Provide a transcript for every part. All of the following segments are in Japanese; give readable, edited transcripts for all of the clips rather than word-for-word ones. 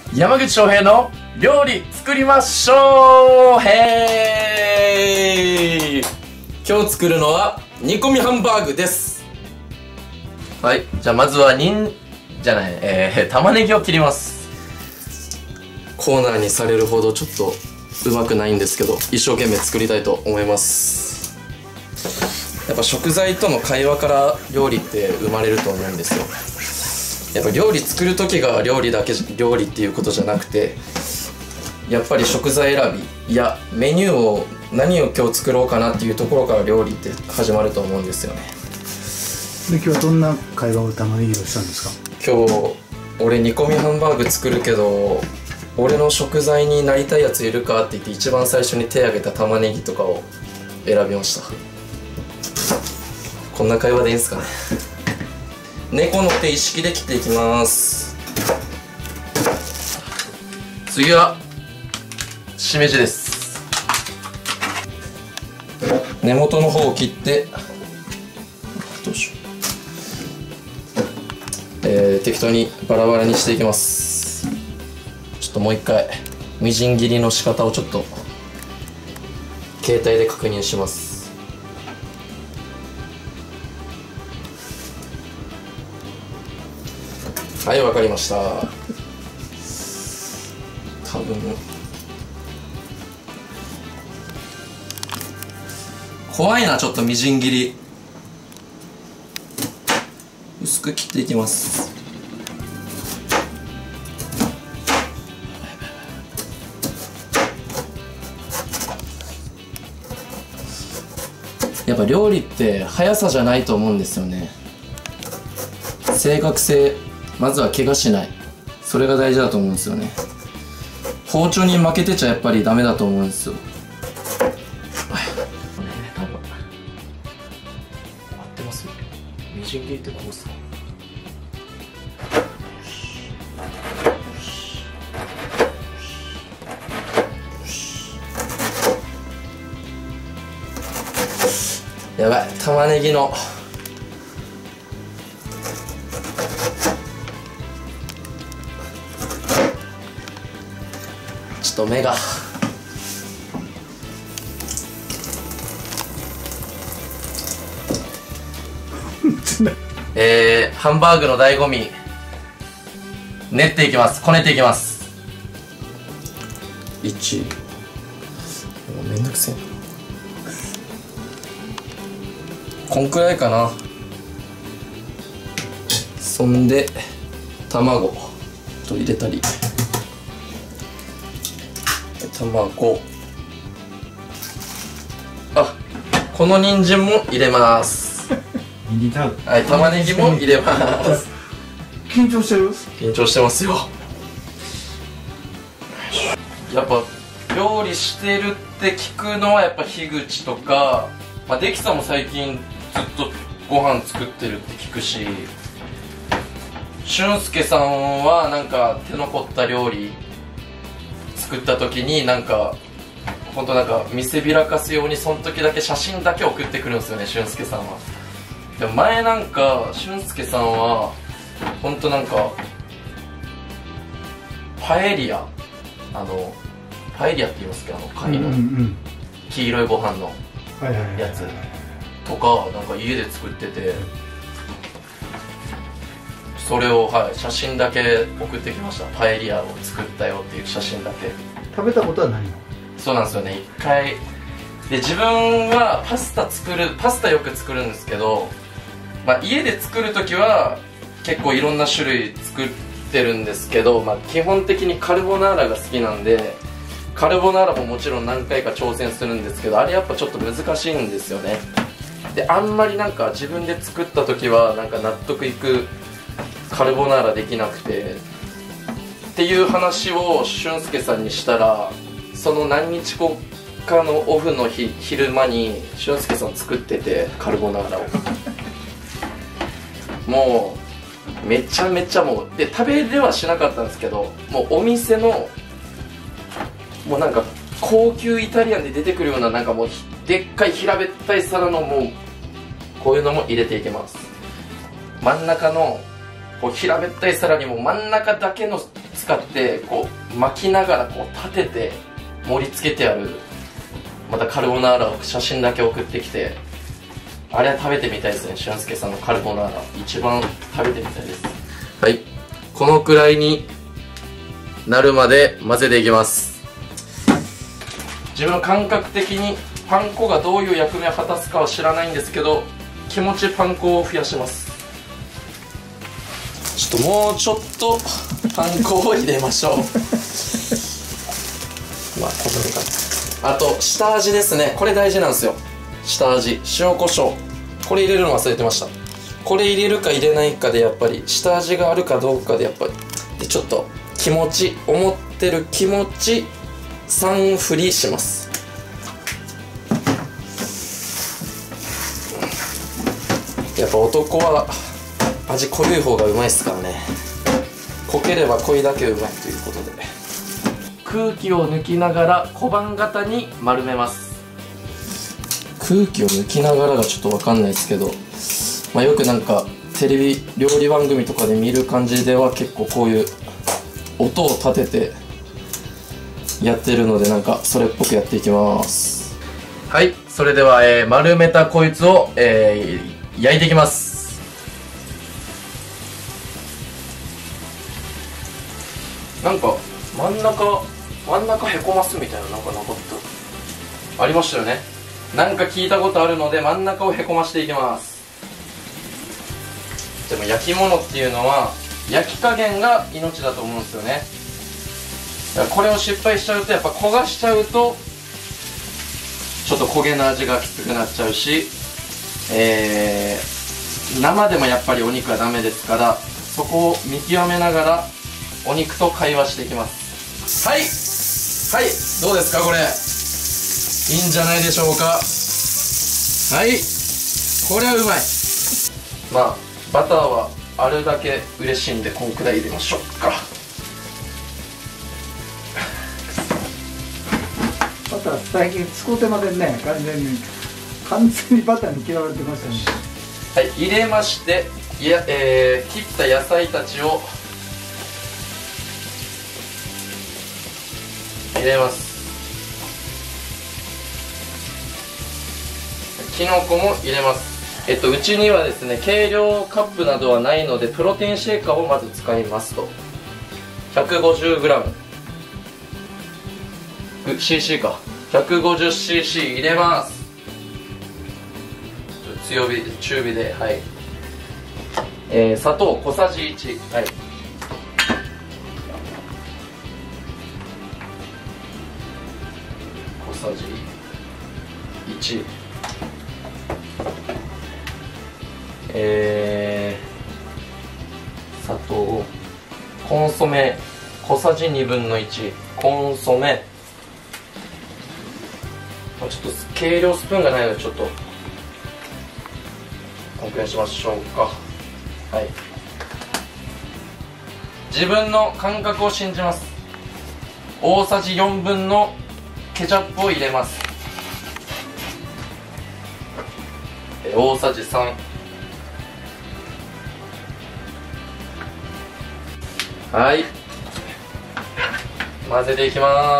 山口翔平の料理作りましょう。へーい。 今日作るのは煮込みハンバーグです。 はい、じゃあまずは玉ねぎを切ります。 コーナーにされるほどちょっとうまくないんですけど、一生懸命作りたいと思います。やっぱ食材との会話から料理って生まれると思うんですよ。やっぱ料理作る時が料理っていうことじゃなくて、やっぱり食材選びやメニューを何を今日作ろうかなっていうところから料理って始まると思うんですよね。 で、今日はどんな会話を玉ねぎをしたんですか？ 今日俺煮込みハンバーグ作るけど、俺の食材になりたいやついるかって言って一番最初に手挙げた玉ねぎとかを選びました。こんな会話でいいんすかね。猫の手意識で切っていきます。 次はしめじです。 根元の方を切ってどうしよう、適当にバラバラにしていきます。ちょっともう一回みじん切りの仕方をちょっと携帯で確認します。はい、わかりました。多分怖いな、ちょっとみじん切り薄く切っていきます。やっぱ料理って速さじゃないと思うんですよね。正確性、まずは怪我しない、それが大事だと思うんですよね。包丁に負けてちゃやっぱりダメだと思うんですよ。 多分合ってます？みじん切りってこうっすか？ やばい、玉ねぎのちょっと目がハンバーグの醍醐味、練っていきます。こねていきます。 1、もうめんどくせえな。こんくらいかな。そんで卵と入れたり、卵、 この人参も入れます。はい、玉ねぎも入れます。 緊張してる？ 緊張してますよ。やっぱ料理してるって聞くのはやっぱ樋口とか、できさんも最近ずっとご飯作ってるって聞くし、俊介さんはなんか手の凝った料理作った時にほんと見せびらかすようにその時だけ写真だけ送ってくるんですよね、俊介さんは。でも前俊介さんはほんとパエリア、パエリアって言いますけど、紙の黄色いご飯のやつとか家で作ってて、それを写真だけ送ってきました。パエリアを作ったよっていう写真だけ。 食べたことはないの？ そうなんですよね、一回で。自分はパスタよく作るんですけど、家で作る時は結構いろんな種類作ってるんですけど、基本的にカルボナーラが好きなんで、カルボナーラももちろん何回か挑戦するんですけど、あれやっぱちょっと難しいんですよね。で、あんまり自分で作った時は納得いくカルボナーラできなくてっていう話を俊介さんにしたら、その何日後かのオフの日、昼間に俊介さん作ってて、カルボナーラをもうめちゃめちゃで食べれはしなかったんですけど、もうお店のもう高級イタリアンで出てくるようなもうでっかい平べったい皿のもうこういうのも入れていきます。真ん中のこう平べったい皿にも真ん中だけの使ってこう巻きながらこう立てて盛り付けてあるまたカルボナーラを写真だけ送ってきて、あれは食べてみたいですね。俊介さんのカルボナーラ一番食べてみたいです。はい、このくらいになるまで混ぜていきます。自分の感覚的にパン粉がどういう役目を果たすかは知らないんですけど、気持ちパン粉を増やします。ちょっともうちょっとパン粉を入れましょう。まあこのぐらい。あと下味ですね。これ大事なんですよ。下味、塩コショウ、これ入れるの忘れてました。これ入れるか入れないかでやっぱり下味があるかどうかでやっぱりで、ちょっと気持ち、思ってる気持ち3振りします。やっぱ男は味濃い方がうまいですからね。濃ければ濃いだけうまいということで、空気を抜きながら小判型に丸めます。空気を抜きながらがちょっと分かんないですけど、まあ、よくなんかテレビ料理番組とかで見る感じでは結構こういう音を立ててやってるので、なんかそれっぽくやっていきます。はい、それでは、丸めたこいつを、焼いていきます。なんか真ん中へこますみたいな、なんかなかったありましたよね。なんか聞いたことあるので真ん中をへこましていきます。でも焼き物っていうのは焼き加減が命だと思うんですよね。だからこれを失敗しちゃうとやっぱ焦がしちゃうとちょっと焦げの味がきつくなっちゃうし、生でもやっぱりお肉はダメですから、そこを見極めながらお肉と会話していきます。はいはい、どうですかこれ、いいんじゃないでしょうか。はい、これはうまい。まあバターはあるだけ嬉しいんでこんくらい入れましょうか。 バター最近使うてませんね。完全にバターに嫌われてましたね。 はい、入れまして、切った野菜たちを入れます。きのこも入れます。うちにはですね、計量カップなどはないのでプロテインシェーカーをまず使いますと。 150g、cc か、 150cc 入れます。強火中火で、はい。砂糖小さじ1、はい。小さじ1、砂糖、コンソメ小さじ1/2、コンソメ、ちょっと計量スプーンがないのでちょっとこんくらいしましょうか。はい、自分の感覚を信じます。大さじ4分のケチャップを入れます。大さじ3、はい、混ぜていきます。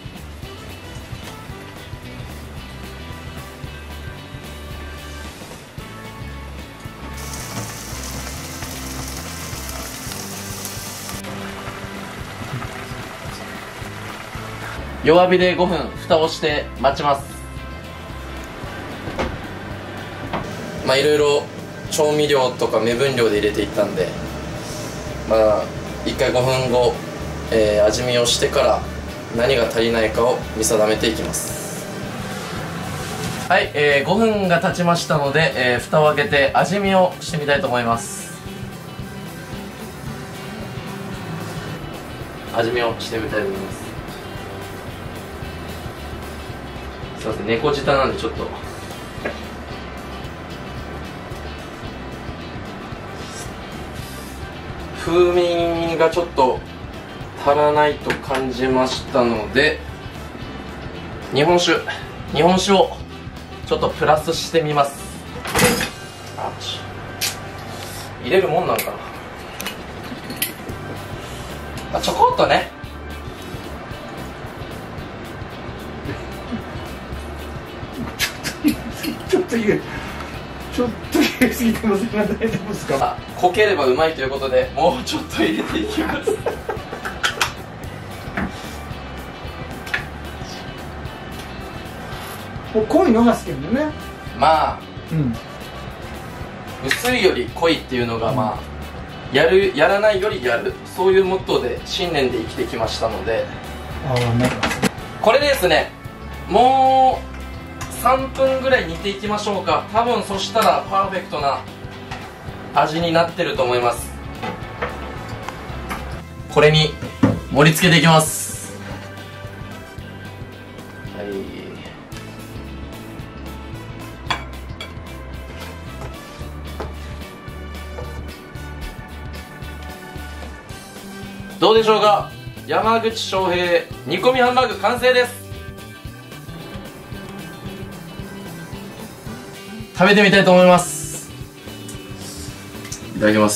弱火で5分蓋をして待ちます。まあいろいろ調味料とか目分量で入れていったんで、まあ1回5分後、味見をしてから何が足りないかを見定めていきます。はい、5分が経ちましたので、蓋を開けて味見をしてみたいと思います。味見をしてみたいと思います。すいません、猫舌なんでちょっと風味がちょっと足らないと感じましたので、日本酒をちょっとプラスしてみます。入れるもんなんかな。 まあ、ちょこっとね。 ちょっと入れすぎてますが大丈夫ですか？ 濃ければうまいということで、もうちょっと入れていきます。 もう濃いのが好きなんだよね。 まあうん。 薄いより濃いっていうのがまあやらないよりやる、そういうモットーで信念で生きてきましたので。 ああ、なるほど。 これでですね、もう3分ぐらい煮ていきましょうか。多分そしたらパーフェクトな味になってると思います。これに盛り付けていきます。はい、どうでしょうか。山口翔平煮込みハンバーグ完成です。食べてみたいと思います。いただきます。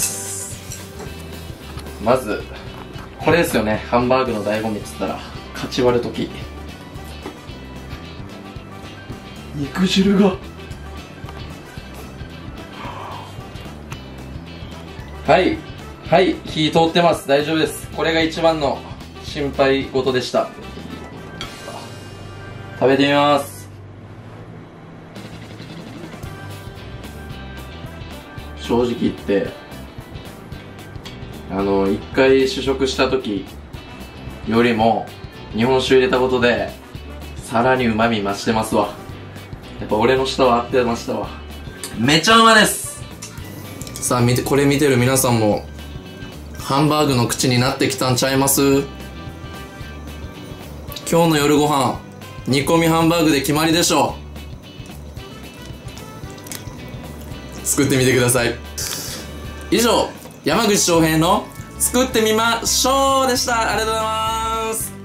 まずこれですよね、ハンバーグの醍醐味っつったら、かち割るとき肉汁が、はいはい、火通ってます。大丈夫です。これが一番の心配事でした。食べてみます。正直言って一回試食した時よりも日本酒入れたことでさらに旨味増してますわ。やっぱ俺の舌は合ってましたわ。めちゃうまです。 さあこれ見てる皆さんもハンバーグの口になってきたんちゃいます？今日の夜ご飯煮込みハンバーグで決まりでしょう。作ってみてください。以上、山口翔平の作ってみましょうでした。ありがとうございます。